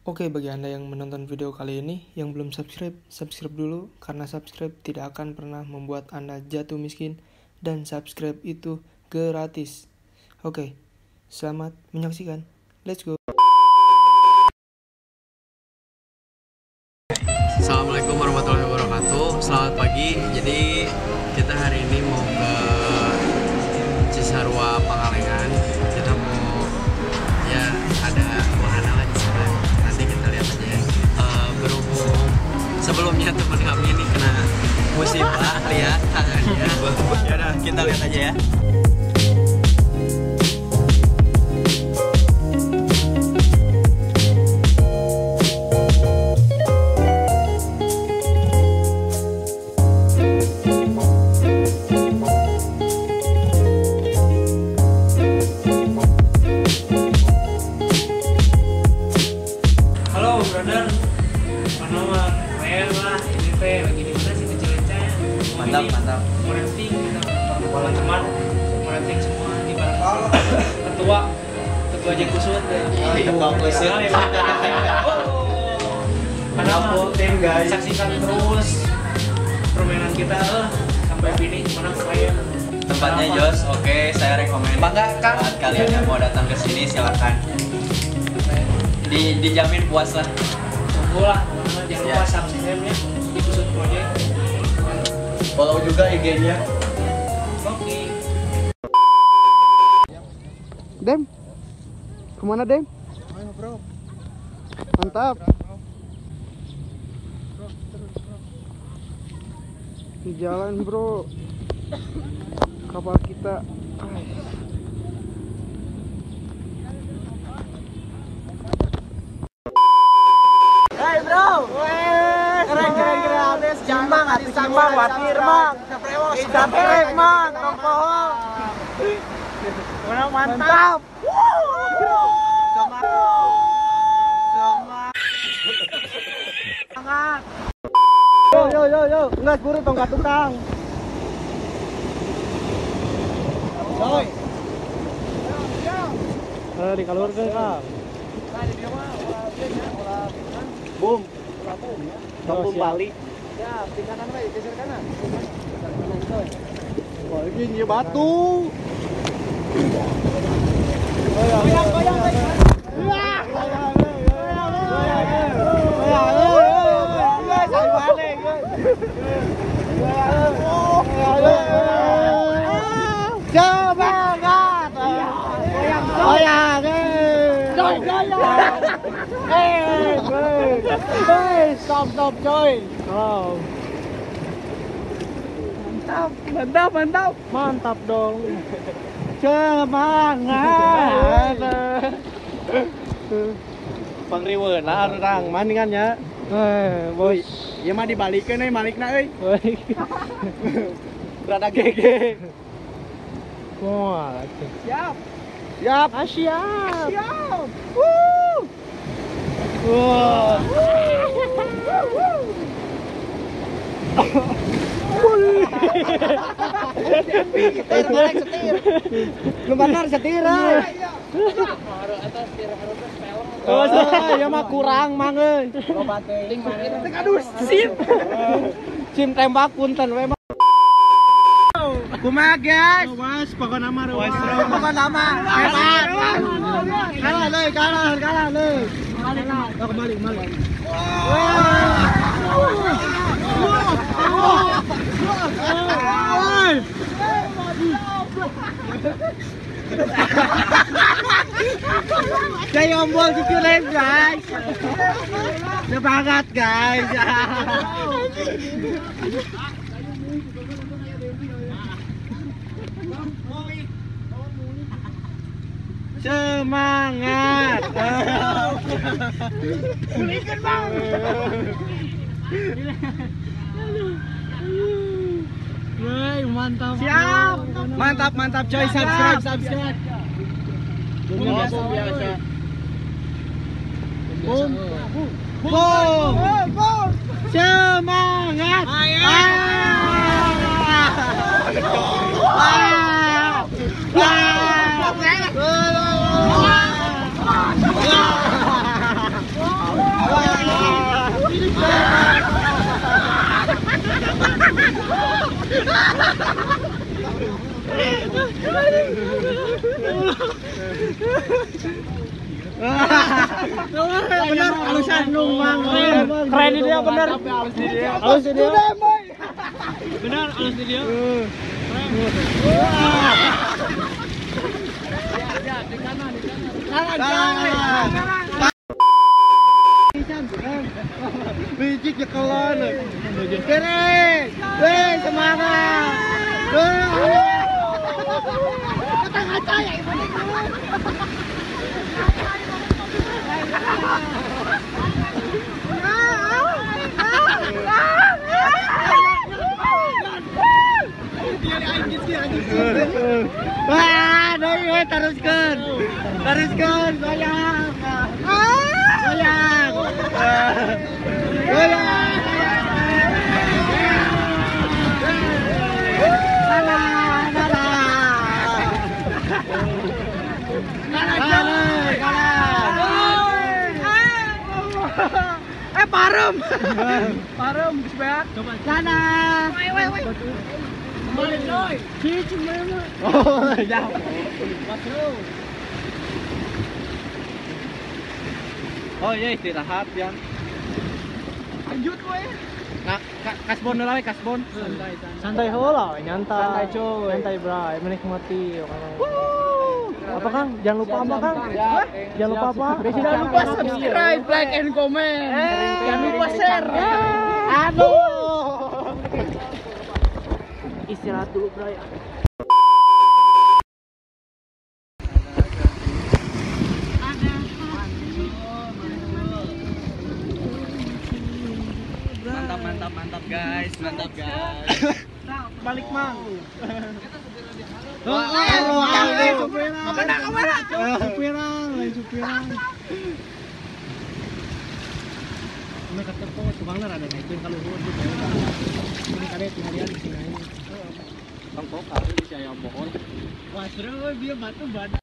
Oke, bagi Anda yang menonton video kali ini, yang belum subscribe dulu, karena subscribe tidak akan pernah membuat Anda jatuh miskin, dan subscribe itu gratis. Oke, selamat menyaksikan. Let's go. Assalamualaikum warahmatullahi wabarakatuh. Selamat pagi. Jadi kita hari ini mau ke Cisarua Pangalengan. Kita mau ada wahana lah di sana. Nanti kita lihat aja ya. Berhubung sebelumnya teman kami ini kena musibah, lihat tangannya. Ya udah, kita lihat aja ya. Mantap. Morenting gitu, teman-teman morenting semua di barang ketua Jengkusut saksikan terus permainan kita sampai finish mana keren. Tempatnya jos, oke, saya rekomen. Bangga kan? Buat kalian yang mau datang ke sini silakan. Dijamin puas lah. Tunggu lah, jangan lupa subscribe-nya di Kusut Project. Follow juga IG-nya. Oke. Dem, kemana Dem? Ayo bro. Mantap. Di jalan bro, kapal kita. Hai bro. Keren habis jambang hati sama watir mang. Capek mang, tongkoh. Mantap. Semangat. Yo. Ngas buru tongkat tukang. Soy. Di kalur ke Kang. Boom. Kampung Bali. Ya, pindah kanan we, geser kanan. Wah, ini batu. Goyang. Semangat. Stop coy. Mantap dong. Semangat. Pangriweun lah orang maningannya. Boy, ieu mah dibalikeun euy malikna euy. Rada gege. Wah, Siap. siap. Woo. Wah. Setir. Lu benar setir. Oh, ya mah kurang mang euy. Aduh, sim. Sim tembak punten we mah. Kumaha guys? Mas, pokokna mah ruas. Pokoknya nama hebat. Kalah leuy. Kembali. Saya ombol cucurin guys. Semangat guys. Semangat. Pulihkan bang. Woi, mantap. Siap. Mantap coy. Subscribe. Biasa. Boom. Semangat. Benar, halusan Mang. Keren ini dia bener. Halus dia. Bener halus di dia. Biji kekelan. Keren. Weh, semangat. Kata-kata ya ibu. Wah, doi teruskan. Teruskan, goyang. Goyang. Goyang. Parem. Parem, sebeat. Coba. Sana. Woi. Kembali, Doi. Cici mana? Oh, jauh. Masuk. Oh iya istirahat ya. Lanjut we. Nah, kasbon dulu we, kasbon. Santai heula, nyantai. Santai, cuy. Nyantai, Bray, menikmati apa Kang? Jangan lupa apa Kang? Jangan lupa apa? Jangan lupa subscribe, like, and comment. Jangan lupa share. Aduh. Istirahat dulu, Bray. Mantap guys, mantap guys. Balik Mang. Supirang. Ini kata po, sumanglar ada naikin kalau huwag dito. Ini kare tinarian di sini. Bang po, kare di siya yung bohol. Wah, seru dia batu badan.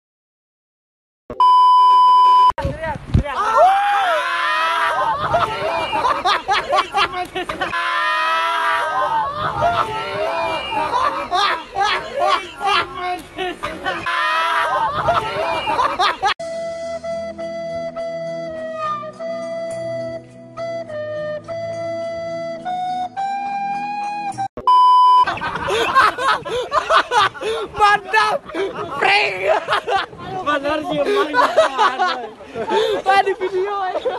Mantap, prank. Bener sih, Bang. Pak di video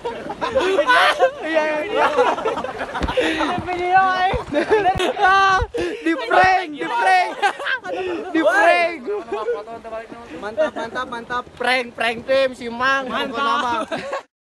iya. Di video di prank. Mantap, prank tim si Mang. Mantap.